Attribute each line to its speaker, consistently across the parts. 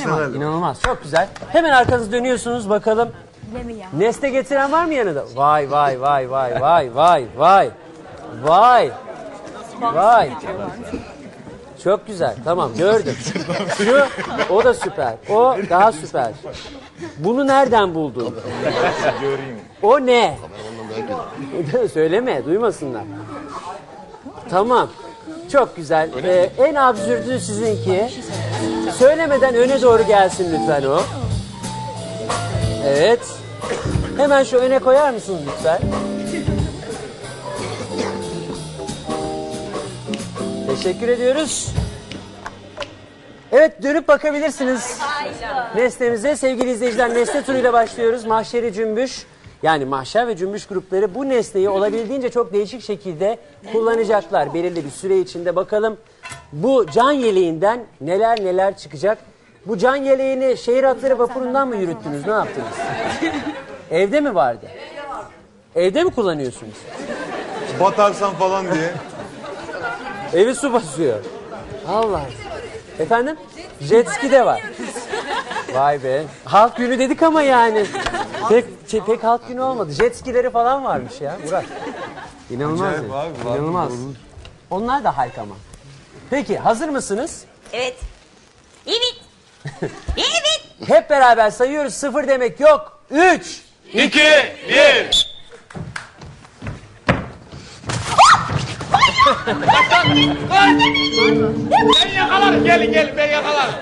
Speaker 1: mi? İnanılmaz. Çok güzel. Hemen arkanızı dönüyorsunuz bakalım. Nesne getiren var mı yanında? Vay vay vay vay vay vay vay. Vay. Vay. Çok güzel. Tamam gördüm. Şu, o da süper. O daha süper. Bunu nereden buldun? O ne? Söyleme, duymasınlar. Tamam. Çok güzel. En absürdü sizinki. Söylemeden öne doğru gelsin lütfen o. Evet. Hemen şu öne koyar mısınız lütfen? Teşekkür ediyoruz. Evet, dönüp bakabilirsiniz nesnemize. Sevgili izleyiciler, nesne turuyla başlıyoruz. Mahşeri cümbüş, yani mahşer ve cümbüş grupları bu nesneyi olabildiğince çok değişik şekilde kullanacaklar. Belirli bir süre içinde bakalım bu can yeleğinden neler neler çıkacak. Bu can yeleğini şehir hatları vapurundan mı yürüttünüz, ne yaptınız? Evde mi vardı? Evde mi kullanıyorsunuz?
Speaker 2: Batarsan falan diye.
Speaker 1: Evi su basıyor. Allah. Efendim? Jet ski de var. Vay be. Halk günü dedik ama yani. Pek halk günü olmadı. Jet skileri falan varmış ya Murat. İnanılmaz. İnanılmaz. Onlar da halk ama. Peki hazır mısınız?
Speaker 3: Evet. Evet. Evet.
Speaker 1: Hep beraber sayıyoruz. 0 demek yok. 3,
Speaker 2: 2, 1.
Speaker 4: Ben yakalarım, gelin ben yakalarım.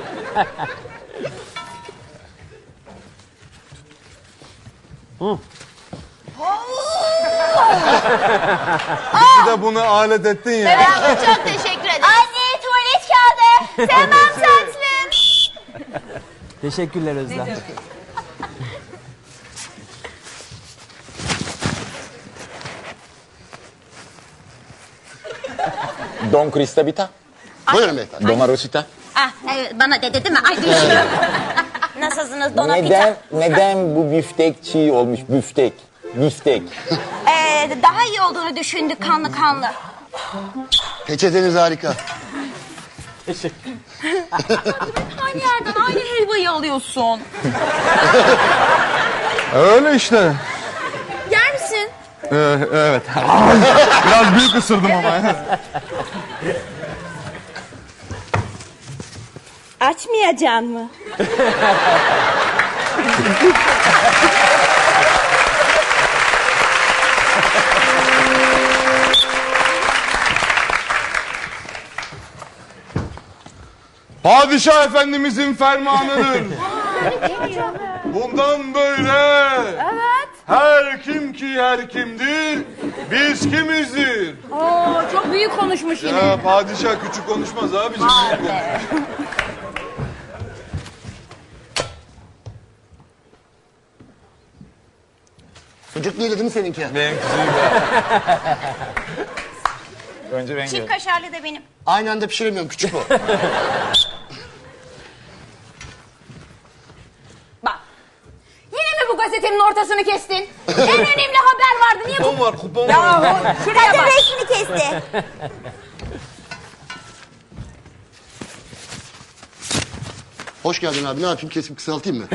Speaker 2: Bir de bunu alet ettin ya.
Speaker 3: Evet, çok teşekkür ederim. Anne, tuvalet kağıdı. Tamam tatlım.
Speaker 1: Teşekkürler Özlem.
Speaker 5: Don Krista Bita.
Speaker 6: Buyurun beyefendi.
Speaker 5: Dona Rosita.
Speaker 3: Ah, evet, bana dedi değil mi? Ay düşüyorum. Nasılsınız Donapita?
Speaker 5: Neden bu biftek çiğ olmuş büftek? Biftek.
Speaker 3: Daha iyi olduğunu düşündük kanlı kanlı.
Speaker 6: Peçeteniz harika.
Speaker 3: Aynı yerden aynı helvayı alıyorsun.
Speaker 2: Öyle işte.
Speaker 3: Yer misin?
Speaker 2: Evet. Biraz büyük ısırdım ama.
Speaker 3: Açmayacaksın mı?
Speaker 2: Padişah Efendimizin fermanıdır. Bundan böyle.
Speaker 3: Evet.
Speaker 2: Her kim ki her kimdir, biz kimizdir.
Speaker 3: Oo, çok büyük konuşmuş yine.
Speaker 2: Ya padişah küçük konuşmaz abicim. Büyük konuşur.
Speaker 6: Sucuk değil değil mi seninki?
Speaker 2: Benimkisi
Speaker 5: Önce ben
Speaker 3: Çift kaşarlı da benim.
Speaker 6: Aynı anda pişiremiyorum, küçük o.
Speaker 3: Bak. Yine mi bu gazetenin ortasını kestin? En önemli haber vardı. Niye bu?
Speaker 2: kupon var, kupon var.
Speaker 3: Şuraya bak. Resmini kesti.
Speaker 6: Hoş geldin abi, ne yapayım, kesip kısaltayım mı?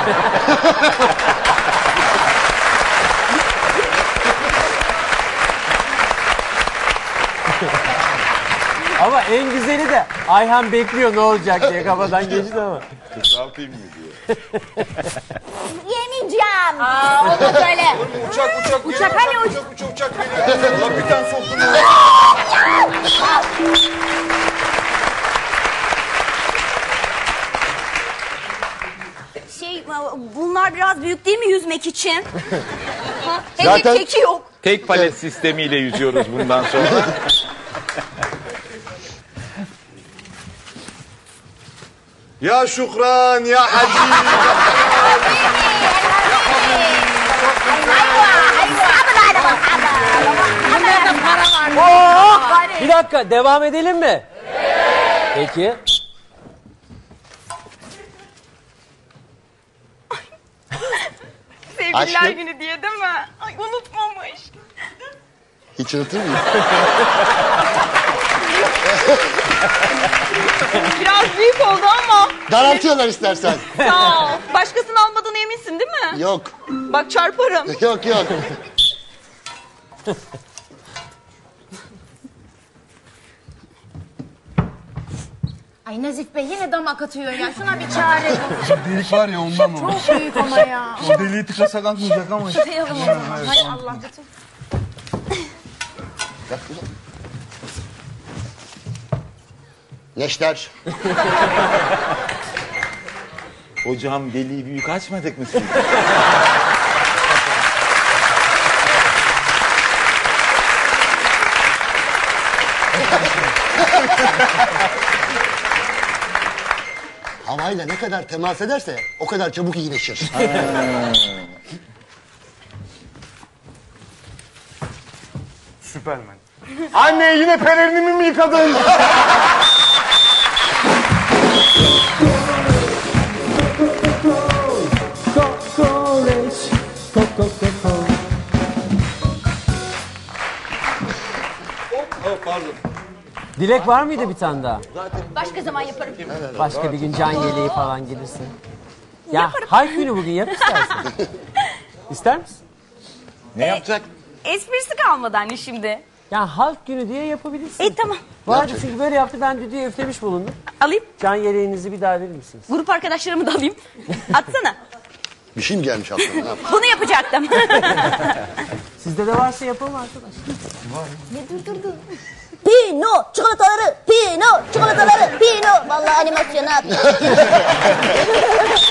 Speaker 1: Ama en güzeli de Ayhan bekliyor ne olacak diye kafadan geçti ama.
Speaker 2: Kısaltayım mı diyor.
Speaker 3: Yemeyeceğim. Aa, olmaz öyle.
Speaker 2: Uçak
Speaker 3: hani
Speaker 2: uçak geliyor. Lan bir tane soktum ya.
Speaker 3: Bunlar biraz büyük değil mi yüzmek için? Hem
Speaker 6: Zaten-
Speaker 3: de keki yok.
Speaker 5: Tek palet sistemiyle yüzüyoruz bundan sonra.
Speaker 2: Ya Şükran, ya Hacı.
Speaker 1: Bir dakika, devam edelim mi? Peki.
Speaker 3: Sevgililer
Speaker 6: Aşkım.
Speaker 3: günü diye değil mi? Ay unutmamış.
Speaker 6: Hiç unutur muyum?
Speaker 7: Biraz büyük oldu ama.
Speaker 6: Daraltıyorlar istersen.
Speaker 7: Sağ ol. Başkasını almadığına eminsin değil mi?
Speaker 6: Yok.
Speaker 7: Bak çarparım.
Speaker 6: Yok.
Speaker 3: Ay Nazif Bey yine damak atıyor ya. Şuna bir çare bul.
Speaker 2: Delik var ya ondan mı?
Speaker 3: Çok büyük ama ya.
Speaker 2: O deliği tıkasak akmayacak ama.
Speaker 3: Tıkayalım o zaman. Hay Allah bütün.
Speaker 6: Neşter.
Speaker 5: Hocam deliği büyük açmadık mı siz?
Speaker 6: Havayla ne kadar temas ederse o kadar çabuk iyileşir.
Speaker 2: Süpermen. Anne yine pelerinimi mi yıkadın?
Speaker 1: Dilek var mıydı bir tane daha?
Speaker 3: Başka zaman yaparım.
Speaker 1: Başka bir gün can yeleği falan gelirse. Ya halk günü bugün yap istersen. İster misin?
Speaker 5: Ne yapacak?
Speaker 7: Esprisi kalmadı anne şimdi.
Speaker 1: Ya halk günü diye yapabilirsin.
Speaker 7: Tamam.
Speaker 1: Vardı çünkü böyle yaptı, ben düdüğü üflemiş bulundum.
Speaker 7: Alayım.
Speaker 1: Can yeleğinizi bir daha verir misiniz?
Speaker 7: Grup arkadaşlarımı da alayım. Atsana.
Speaker 6: Bir şey mi gelmiş aklına? Ne yapayım?
Speaker 7: Bunu yapacaktım.
Speaker 1: Sizde de varsa yapalım arkadaşlar.
Speaker 8: Pino çikolataları, Pino çikolataları, Pino. Vallahi animasyonu at.